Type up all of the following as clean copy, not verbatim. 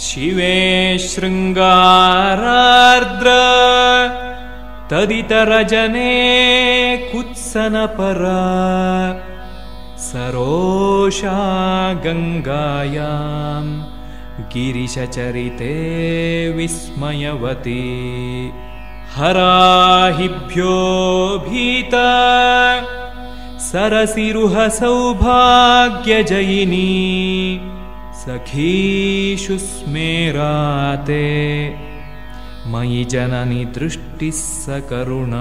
ಶಿವೇ ಶೃಂಗಾರಾರ್ದ್ರ ತದಿತರಜನೆ ಕುತ್ಸನಪರ ಸರೋಷಾ ಗಂಗಾಯಾಂ ಗಿರಿಶಚರಿತೆ ವಿಸ್ಮಯವತಿ ಹರಾಹಿಭ್ಯೋ ಭೀತ ಸರಸಿರುಹ ಸೌಭಾಗ್ಯಜಯಿನಿ ಸಖೀಷು ಸ್ಮೇರಾತೆ ಮಯಿ ಜನನಿ ದೃಷ್ಟಿ ಸಕರುಣ.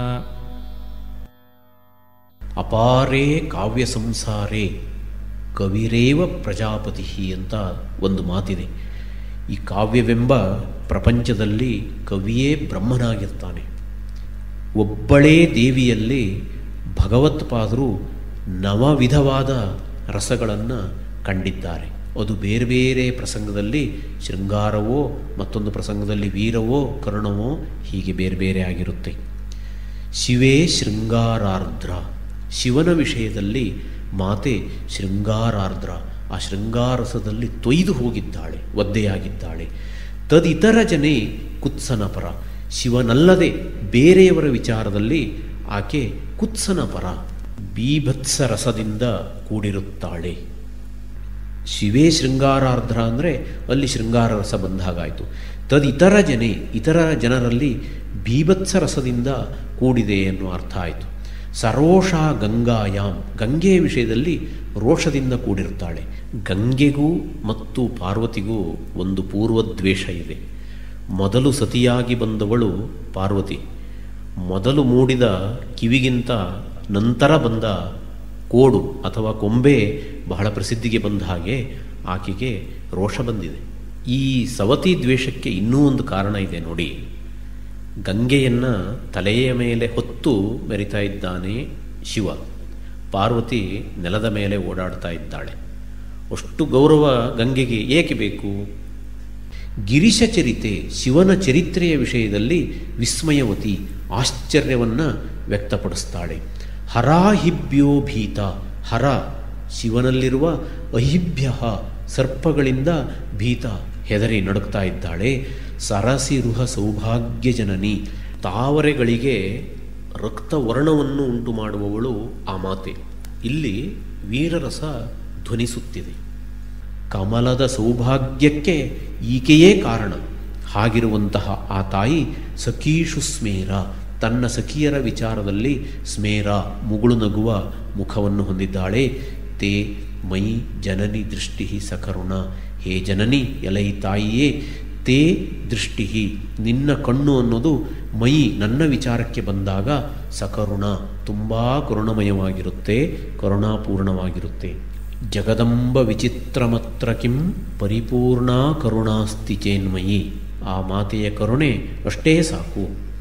ಅಪಾರೇ ಕಾವ್ಯ ಸಂಸಾರೇ ಕವಿರೇವ ಪ್ರಜಾಪತಿ ಅಂತ ಒಂದು ಮಾತಿದೆ. ಈ ಕಾವ್ಯವೆಂಬ ಪ್ರಪಂಚದಲ್ಲಿ ಕವಿಯೇ ಬ್ರಹ್ಮನಾಗಿರ್ತಾನೆ. ಒಬ್ಬಳೇ ದೇವಿಯಲ್ಲಿ ಭಗವತ್ಪಾದರು ನವವಿಧವಾದ ರಸಗಳನ್ನು ಕಂಡಿದ್ದಾರೆ. ಅದು ಬೇರೆ ಬೇರೆ ಪ್ರಸಂಗದಲ್ಲಿ ಶೃಂಗಾರವೋ, ಮತ್ತೊಂದು ಪ್ರಸಂಗದಲ್ಲಿ ವೀರವೋ, ಕರುಣವೋ, ಹೀಗೆ ಬೇರೆ ಬೇರೆ ಆಗಿರುತ್ತೆ. ಶಿವೇ ಶೃಂಗಾರಾರ್ದ್ರ, ಶಿವನ ವಿಷಯದಲ್ಲಿ ಮಾತೆ ಶೃಂಗಾರಾರ್ದ್ರ, ಆ ಶೃಂಗಾರಸದಲ್ಲಿ ತೊಯ್ದು ಹೋಗಿದ್ದಾಳೆ, ಒದ್ದೆಯಾಗಿದ್ದಾಳೆ. ತದಿತರ ಜನೇ ಕುತ್ಸನಪರ, ಶಿವನಲ್ಲದೆ ಬೇರೆಯವರ ವಿಚಾರದಲ್ಲಿ ಆಕೆ ಕುತ್ಸನಪರ, ಬೀಭತ್ಸ ರಸದಿಂದ ಕೂಡಿರುತ್ತಾಳೆ. ಶಿವೇ ಶೃಂಗಾರಾರ್ಧ್ರ ಅಂದರೆ ಅಲ್ಲಿ ಶೃಂಗಾರ ರಸ ಬಂದಾಗಾಯಿತು. ತದಿತರ ಜನೇ, ಇತರ ಜನರಲ್ಲಿ ಬೀಭತ್ಸ ರಸದಿಂದ ಕೂಡಿದೆ ಎನ್ನುವ ಅರ್ಥ ಆಯಿತು. ಸರೋಷಾ ಗಂಗಾಯಾಮ್, ಗಂಗೆಯ ವಿಷಯದಲ್ಲಿ ರೋಷದಿಂದ ಕೂಡಿರ್ತಾಳೆ. ಗಂಗೆಗೂ ಮತ್ತು ಪಾರ್ವತಿಗೂ ಒಂದು ಪೂರ್ವದ್ವೇಷ ಇದೆ. ಮೊದಲು ಸತಿಯಾಗಿ ಬಂದವಳು ಪಾರ್ವತಿ. ಮೊದಲು ಮೂಡಿದ ಕಿವಿಗಿಂತ ನಂತರ ಬಂದ ಕೋಡು ಅಥವಾ ಕೊಂಬೆ ಬಹಳ ಪ್ರಸಿದ್ಧಿಗೆ ಬಂದ ಹಾಗೆ ಆಕೆಗೆ ರೋಷ ಬಂದಿದೆ. ಈ ಸವತಿ ದ್ವೇಷಕ್ಕೆ ಇನ್ನೂ ಒಂದು ಕಾರಣ ಇದೆ ನೋಡಿ. ಗಂಗೆಯನ್ನು ತಲೆಯ ಮೇಲೆ ಹೊತ್ತು ಮೆರಿತಾ ಇದ್ದಾನೆ ಶಿವ, ಪಾರ್ವತಿ ನೆಲದ ಮೇಲೆ ಓಡಾಡ್ತಾ ಇದ್ದಾಳೆ. ಅಷ್ಟು ಗೌರವ ಗಂಗೆಗೆ ಏಕೆ ಬೇಕು? ಗಿರಿಶ ಚರಿತೆ, ಶಿವನ ಚರಿತ್ರೆಯ ವಿಷಯದಲ್ಲಿ ವಿಸ್ಮಯವತಿ, ಆಶ್ಚರ್ಯವನ್ನು ವ್ಯಕ್ತಪಡಿಸ್ತಾಳೆ. ಹರಾಹಿಭ್ಯೋ ಭೀತ, ಹರ ಶಿವನಲ್ಲಿರುವ ಅಹಿಭ್ಯ ಸರ್ಪಗಳಿಂದ ಭೀತ, ಹೆದರಿ ನಡುಕ್ತಾ ಇದ್ದಾಳೆ. ಸರಸಿರುಹ ಸೌಭಾಗ್ಯ ಜನನಿ, ತಾವರೆಗಳಿಗೆ ರಕ್ತವರ್ಣವನ್ನು ಉಂಟು ಮಾಡುವವಳು ಆ ಮಾತೆ. ಇಲ್ಲಿ ವೀರರಸ ಧ್ವನಿಸುತ್ತಿದೆ. ಕಮಲದ ಸೌಭಾಗ್ಯಕ್ಕೆ ಈಕೆಯೇ ಕಾರಣ. ಹಾಗಿರುವಂತಹ ಆ ತಾಯಿ ಸಖೀಷು ಸ್ಮೇರ, ತನ್ನ ಸಖಿಯರ ವಿಚಾರದಲ್ಲಿ ಸ್ಮೇರ, ಮುಗುಳು ನಗುವ ಮುಖವನ್ನು ಹೊಂದಿದ್ದಾಳೆ. ತೇ ಮಯಿ ಜನನಿ ದೃಷ್ಟಿ ಸಕರುಣ, ಹೇ ಜನನಿ, ಎಲೈ ತಾಯಿಯೇ, ತೇ ದೃಷ್ಟಿ, ನಿನ್ನ ಕಣ್ಣು ಅನ್ನೋದು ಮಯಿ, ನನ್ನ ವಿಚಾರಕ್ಕೆ ಬಂದಾಗ ಸಕರುಣ, ತುಂಬ ಕರುಣಮಯವಾಗಿರುತ್ತೆ, ಕರುಣಾಪೂರ್ಣವಾಗಿರುತ್ತೆ. ಜಗದಂಬ ವಿಚಿತ್ರಮತ್ರ ಕಿಂ ಪರಿಪೂರ್ಣ ಕರುಣಾಸ್ತಿ ಚೇನ್ಮಯಿ, ಆ ಮಾತೆಯ ಕರುಣೆ ಅಷ್ಟೇ ಸಾಕು.